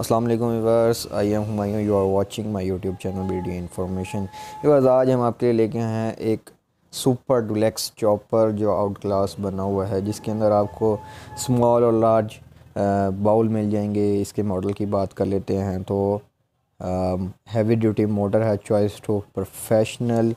अस्सलाम वालेकुम viewers, I am Humayun. You are watching my YouTube channel video information. Viewers, आज हम आपके लिए लेके आए हैं एक सुपर डुलेक्स चॉपर जो आउट क्लास बना हुआ है, जिसके अंदर आपको स्मॉल और लार्ज बाउल मिल जाएंगे। इसके मॉडल की बात कर लेते हैं तो हैवी ड्यूटी मोटर है, चॉइस टू प्रोफेशनल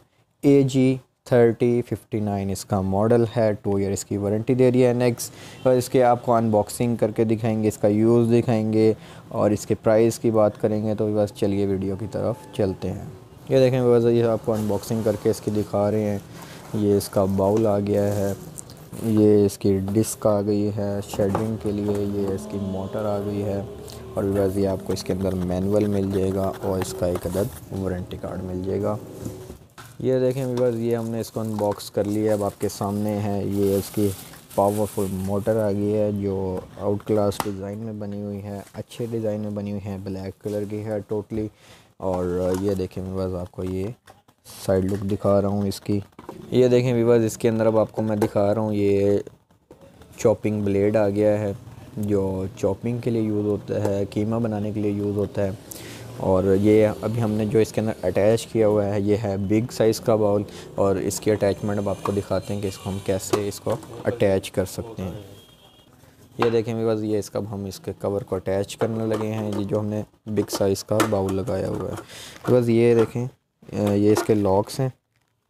AG3059 इसका मॉडल है। 2 ईयर इसकी वारंटी दे रही है। नेक्स्ट और इसके आपको अनबॉक्सिंग करके दिखाएंगे, इसका यूज़ दिखाएंगे और इसके प्राइस की बात करेंगे। तो बस चलिए वीडियो की तरफ चलते हैं। ये देखें बस, ये आपको अनबॉक्सिंग करके इसकी दिखा रहे हैं। ये इसका बाउल आ गया है, ये इसकी डिस्क आ गई है शेडिंग के लिए, ये इसकी मोटर आ गई है और बस ये आपको इसके अंदर मैनुअल मिल जाएगा और इसका एक अदद वारंटी कार्ड मिल जाएगा। ये देखें व्यूअर्स, ये हमने इसको अनबॉक्स कर लिया है, अब आपके सामने है। ये इसकी पावरफुल मोटर आ गई है जो आउट क्लास डिज़ाइन में बनी हुई है, अच्छे डिज़ाइन में बनी हुई है, ब्लैक कलर की है टोटली। और ये देखें व्यूअर्स, आपको ये साइड लुक दिखा रहा हूँ इसकी। ये देखें व्यूअर्स, इसके अंदर अब आपको मैं दिखा रहा हूँ, ये चॉपिंग ब्लेड आ गया है जो चॉपिंग के लिए यूज़ होता है, कीमा बनाने के लिए यूज़ होता है। और ये अभी हमने जो इसके अंदर अटैच किया हुआ है, ये है बिग साइज़ का बाउल। और इसकी अटैचमेंट अब आपको दिखाते हैं कि इसको हम कैसे इसको अटैच कर सकते हैं। ये देखें बस, ये इसका हम इसके कवर को अटैच करने लगे हैं। ये जो हमने बिग साइज़ का बाउल लगाया हुआ है, तो बस ये देखें, ये इसके लॉक्स हैं।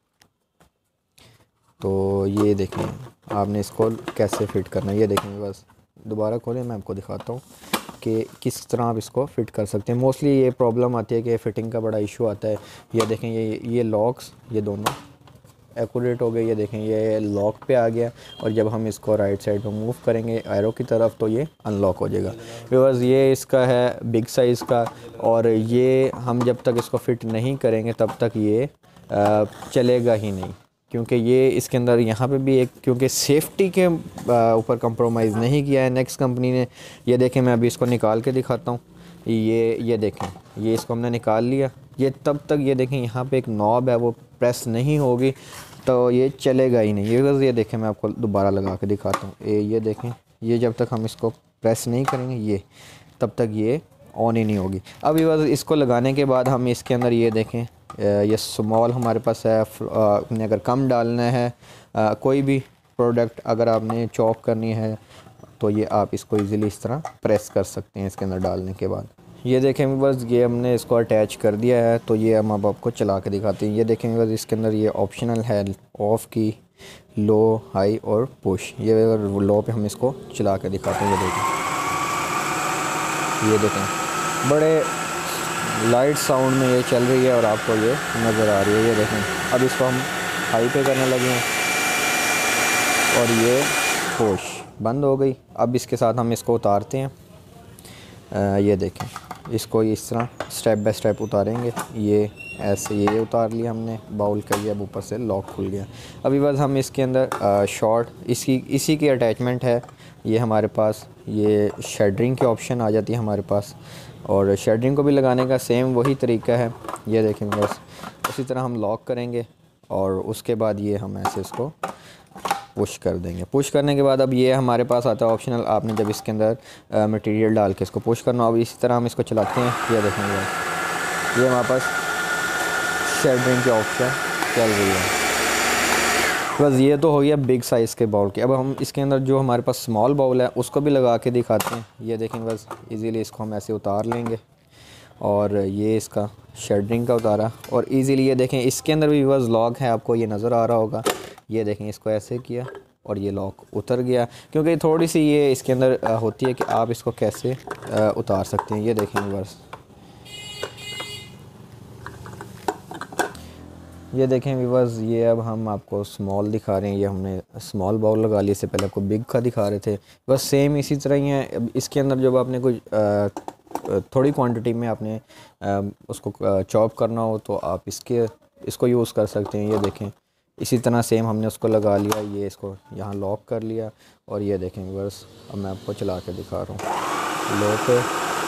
तो ये देखें आपने इसको कैसे फ़िट करना है। ये देखें बस, दोबारा खोलें, मैं आपको दिखाता हूँ कि किस तरह आप इसको फ़िट कर सकते हैं। मोस्टली ये प्रॉब्लम आती है कि फ़िटिंग का बड़ा इशू आता है। ये देखें, ये लॉक्स ये दोनों एक्यूरेट हो गए। ये देखें, ये लॉक पे आ गया और जब हम इसको राइट साइड में मूव करेंगे एरो की तरफ तो ये अनलॉक हो जाएगा। बिकॉज़ ये इसका है बिग साइज़ का, और ये हम जब तक इसको फ़िट नहीं करेंगे तब तक ये चलेगा ही नहीं, क्योंकि ये इसके अंदर यहाँ पे भी एक, क्योंकि सेफ्टी के ऊपर कंप्रोमाइज़ नहीं किया है नेक्स्ट कंपनी ने। ये देखें, मैं अभी इसको निकाल के दिखाता हूँ। ये देखें, ये इसको हमने निकाल लिया। ये तब तक ये देखें, यहाँ पे एक नॉब है, वो प्रेस नहीं होगी तो ये चलेगा ही नहीं। ये देखें, मैं आपको दोबारा लगा के दिखाता हूँ। ये देखें, ये जब तक हम इसको प्रेस नहीं करेंगे ये तब तक ये ऑन ही नहीं होगी। अब ये बस इसको लगाने के बाद हम इसके अंदर ये देखें, ये स्मॉल हमारे पास है। आपने अगर कम डालना है कोई भी प्रोडक्ट अगर आपने चॉप करनी है तो ये आप इसको इजीली इस तरह प्रेस कर सकते हैं इसके अंदर डालने के बाद। ये देखें बस, ये हमने इसको अटैच कर दिया है। तो ये हम अब आपको चला के दिखाते हैं। ये देखें बस, इसके अंदर ये ऑप्शनल है ऑफ़ की, लो, हाई और पुश। ये लो पे हम इसको चला के दिखाते हैं। ये देखें बड़े लाइट साउंड में ये चल रही है और आपको ये नज़र आ रही है। ये देखें, अब इसको हम हाई पे करने लगे हैं और ये पुश बंद हो गई। अब इसके साथ हम इसको उतारते हैं। ये देखें, इसको इस तरह स्टेप बाय स्टेप उतारेंगे। ये ऐसे ये उतार लिया हमने बाउल का, ये अब ऊपर से लॉक खुल गया। अभी बस हम इसके अंदर शॉर्ट इसी की अटैचमेंट है। ये हमारे पास ये शेडरिंग की ऑप्शन आ जाती है हमारे पास, और शेडरिंग को भी लगाने का सेम वही तरीका है। ये देखें बस, उसी तरह हम लॉक करेंगे और उसके बाद ये हम ऐसे इसको पुश कर देंगे। पुश करने के बाद अब ये हमारे पास आता है ऑप्शनल, आपने जब इसके अंदर मटेरियल डाल के इसको पुश करना। अब इसी तरह हम इसको चलाते हैं। ये देखेंगे, ये हमारे पास शेडरिंग की ऑप्शन चल रही है। बस ये तो हो गया बिग साइज़ के बाउल की। अब हम इसके अंदर जो हमारे पास स्मॉल बाउल है उसको भी लगा के दिखाते हैं। ये देखें बस, इजीली इसको हम ऐसे उतार लेंगे और ये इसका शेडरिंग का उतारा और इजीली ये देखें, इसके अंदर भी बस लॉक है, आपको ये नज़र आ रहा होगा। ये देखें, इसको ऐसे किया और ये लॉक उतर गया, क्योंकि थोड़ी सी ये इसके अंदर होती है कि आप इसको कैसे उतार सकते हैं। ये देखें बस, ये देखें व्यूअर्स, ये अब हम आपको स्मॉल दिखा रहे हैं। ये हमने स्मॉल बाउल लगा लिया, इससे पहले आपको बिग का दिखा रहे थे। बस सेम इसी तरह ही है। अब इसके अंदर जब आपने कुछ थोड़ी क्वांटिटी में आपने उसको चॉप करना हो तो आप इसको यूज़ कर सकते हैं। ये देखें, इसी तरह सेम हमने उसको लगा लिया, ये इसको यहाँ लॉक कर लिया और ये देखें व्यूअर्स, अब मैं आपको चला के दिखा रहा हूँ। लो पे,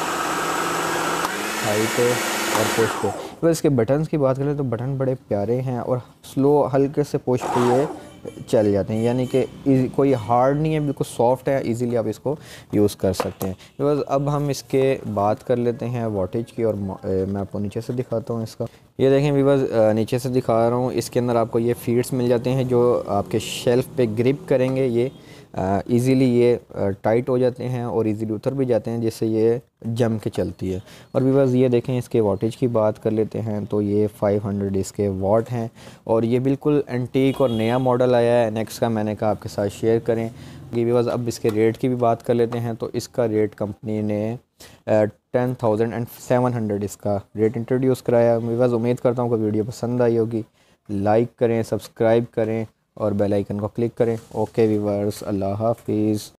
हाई पे और पुश पे। बस इसके बटन्स की बात करें तो बटन बड़े प्यारे हैं और स्लो हल्के से पुश पे ये चल जाते हैं, यानी कि कोई हार्ड नहीं है, बिल्कुल सॉफ्ट है, इजीली आप इसको यूज़ कर सकते हैं। बस अब हम इसके बात कर लेते हैं वॉटेज की, और मैं आपको नीचे से दिखाता हूँ इसका। ये देखें वीवर्स, नीचे से दिखा रहा हूँ, इसके अंदर आपको ये फीड्स मिल जाते हैं जो आपके शेल्फ़ पे ग्रिप करेंगे, ये इजीली ये टाइट हो जाते हैं और इजीली उतर भी जाते हैं, जिससे ये जम के चलती है। और व्यूअर्स ये देखें, इसके वाटेज की बात कर लेते हैं तो ये 500 इसके वाट हैं, और ये बिल्कुल एंटीक और नया मॉडल आया है नेक्स्ट का, मैंने कहा आपके साथ शेयर करें कि व्यूअर्स अब इसके रेट की भी बात कर लेते हैं। तो इसका रेट कंपनी ने 10,700 इसका रेट इंट्रोड्यूस कराया। व्यूअर्स उम्मीद करता हूँ कि वीडियो पसंद आई होगी, लाइक करें, सब्सक्राइब करें और बेल आइकन को क्लिक करें। ओके व्यूअर्स, अल्लाह हाफिज़।